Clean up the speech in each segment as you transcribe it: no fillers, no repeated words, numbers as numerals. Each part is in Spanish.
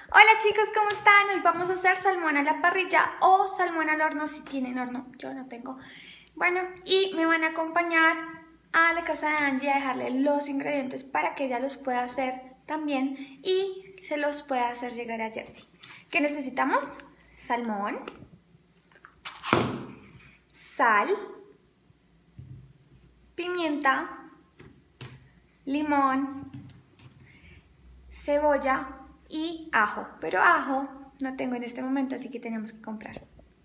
Hola chicos, ¿cómo están? Hoy vamos a hacer salmón a la parrilla o salmón al horno si tienen horno. Yo no tengo. Bueno, y me van a acompañar a la casa de Angie a dejarle los ingredientes para que ella los pueda hacer también y se los pueda hacer llegar a Jersey. ¿Qué necesitamos? Salmón, sal, pimienta, limón, cebolla y ajo, pero ajo no tengo en este momento, así que tenemos que comprar.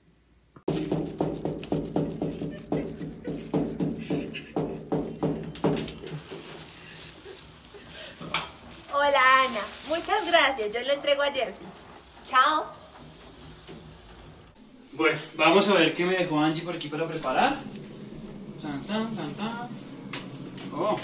Hola Ana, muchas gracias, yo le entrego a Jersey. Chao. Bueno, vamos a ver qué me dejó Angie por aquí para preparar. Tan, tan, tan, tan. Oh,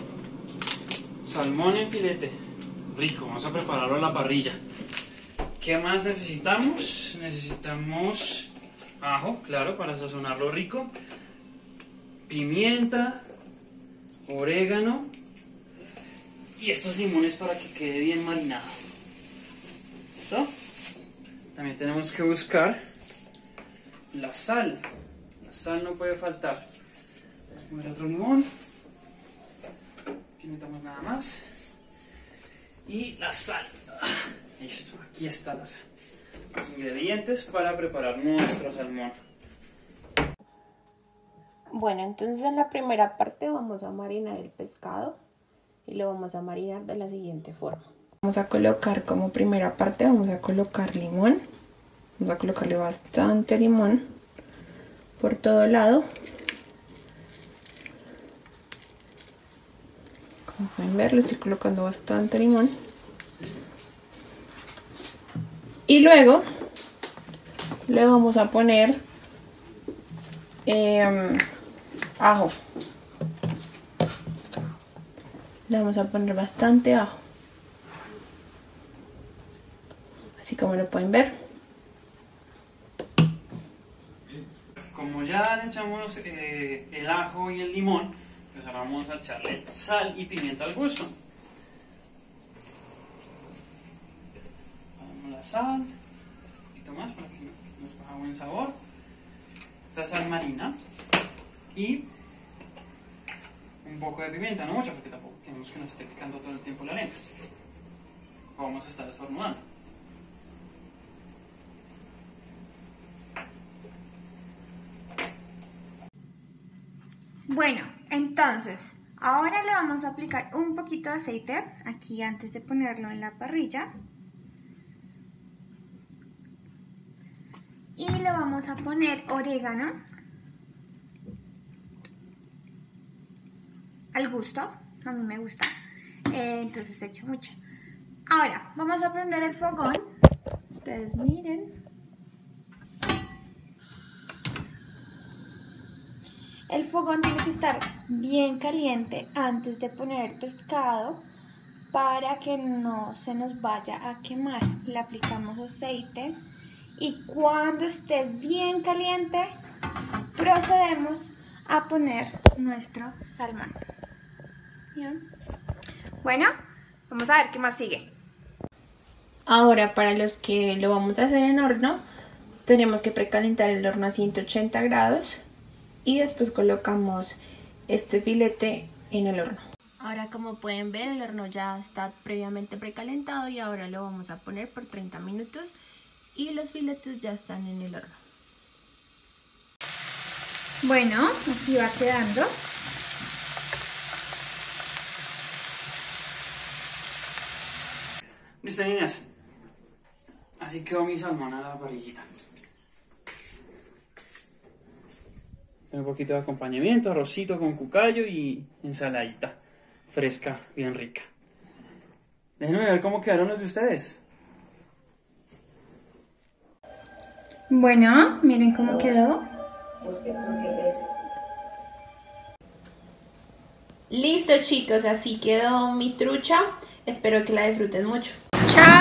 salmón en filete. Rico, vamos a prepararlo a la parrilla. ¿Qué más necesitamos? Necesitamos ajo, claro, para sazonarlo rico. Pimienta, orégano y estos limones para que quede bien marinado. ¿Listo? También tenemos que buscar la sal. La sal no puede faltar. Vamos a poner otro limón. Aquí no necesitamos nada más. Y la sal. Listo, aquí está la sal. Los ingredientes para preparar nuestro salmón. Bueno, entonces en la primera parte vamos a marinar el pescado y lo vamos a marinar de la siguiente forma. Vamos a colocar como primera parte, vamos a colocar limón. Vamos a colocarle bastante limón por todo lado. Como pueden ver, le estoy colocando bastante limón. Y luego le vamos a poner ajo. Le vamos a poner bastante ajo. Así como lo pueden ver. Como ya le echamos el ajo y el limón, pues ahora vamos a echarle sal y pimienta al gusto. Ponemos la sal, un poquito más para que nos coja buen sabor. Esta sal marina y un poco de pimienta, no mucho porque tampoco queremos que nos esté picando todo el tiempo la lengua. Vamos a estar estornudando. Bueno, entonces, ahora le vamos a aplicar un poquito de aceite aquí antes de ponerlo en la parrilla. Y le vamos a poner orégano al gusto, a mí me gusta, entonces echo mucho. Ahora, vamos a prender el fogón, ustedes miren. El fogón tiene que estar bien caliente antes de poner el pescado para que no se nos vaya a quemar. Le aplicamos aceite y cuando esté bien caliente procedemos a poner nuestro salmón. ¿Bien? Bueno, vamos a ver qué más sigue. Ahora, para los que lo vamos a hacer en horno, tenemos que precalentar el horno a 180 grados y después colocamos este filete en el horno. Ahora, como pueden ver, el horno ya está previamente precalentado y ahora lo vamos a poner por 30 minutos y los filetes ya están en el horno. Bueno, así va quedando. Listo, niñas. Así quedó mi salmón a la parrillita. Un poquito de acompañamiento, arrocito con cucayo y ensaladita fresca, bien rica. Déjenme ver cómo quedaron los de ustedes. Bueno, miren cómo quedó. Listo, chicos, así quedó mi trucha. Espero que la disfruten mucho. ¡Chao!